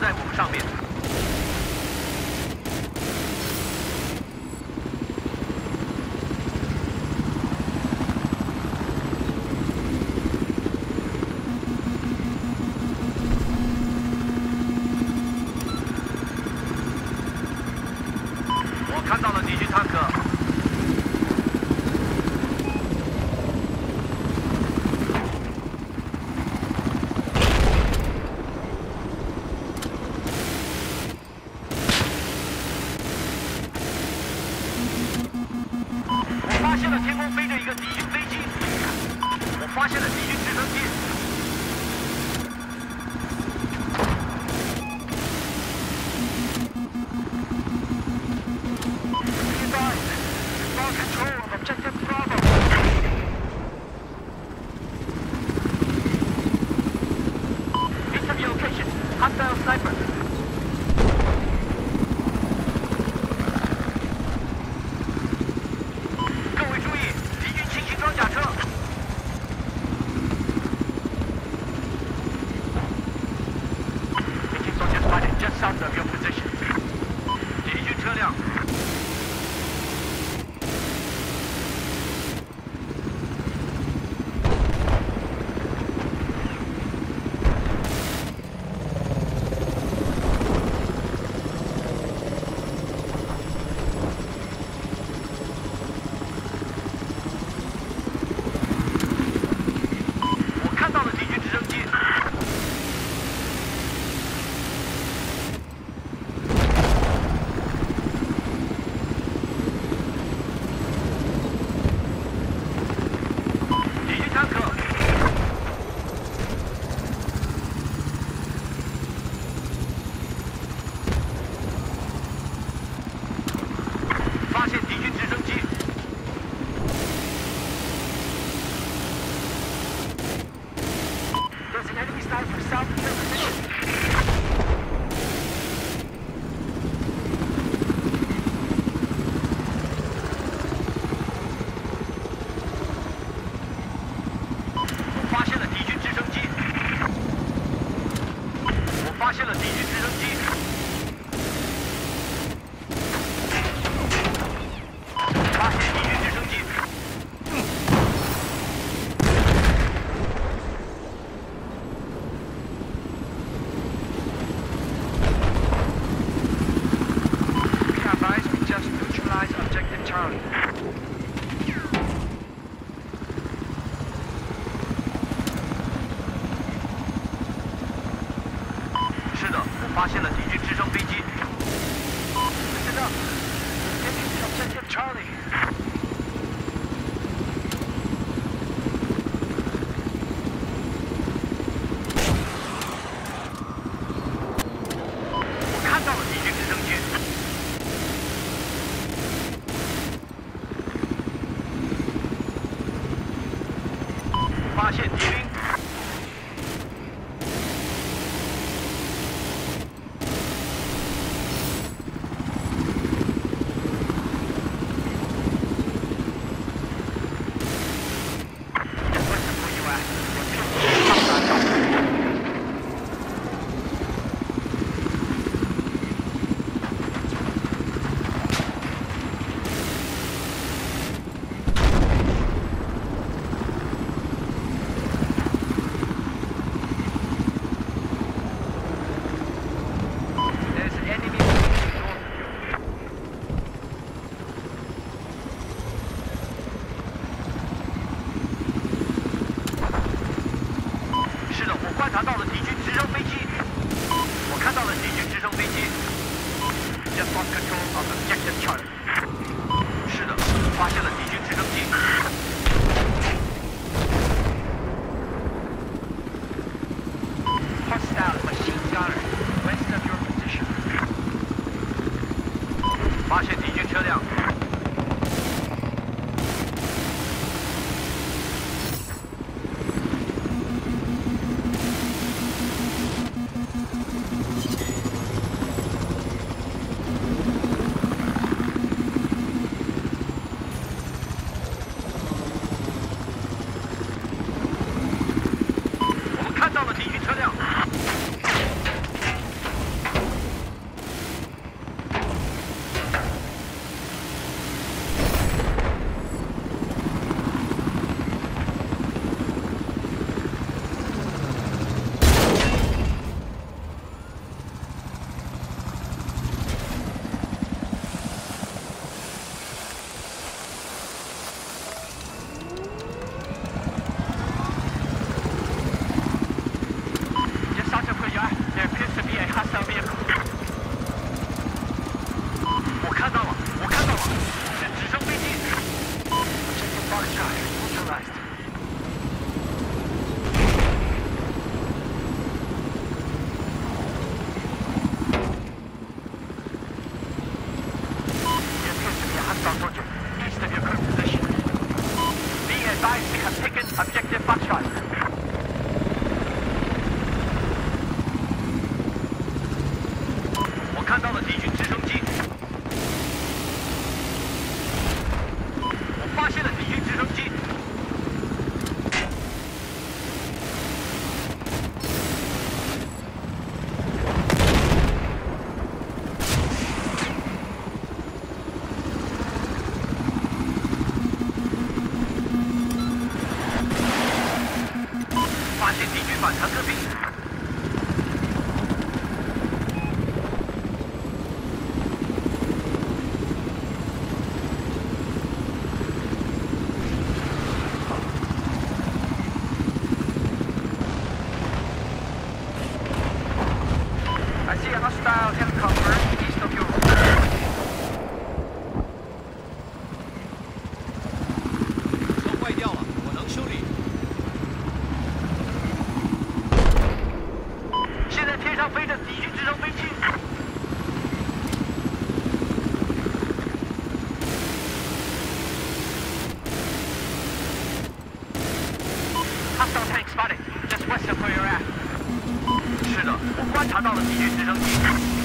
在我们上面。我看到了敌军坦克。 发现了天空飞着一个敌军飞机，我发现了敌军直升机。Lost control of objective Bravo. Enemy location, hostile sniper. 发现敌军直升机。There's an enemy sniper south of your position. 我发现了敌军直升机。我发现了敌军直升机。 是的，我发现了敌军直升飞机。Listen up, taking objective Charlie. 我看到了敌军直升机。发现敌兵。 观察到了敌军直升飞机，我看到了敌军直升飞机。Just lost control of objective Charlie. 是的，发现了敌军直升机。Hostile machine gunner west of your position. 发现敌军车辆。 我 Foxtrot neutralized. There appears to be a hostile soldier east of your current position. Be advised we have taken objective Foxtrot. 我看到了敌军直升机。我发现了敌军直升机。发现敌军反坦克兵。 I see a hostile helicopter east of you. 车坏掉了，我能修理。 现在天上飞着敌军直升飞机。Hostile tank spotted just west of where you're at. 是的，我观察到了敌军直升机。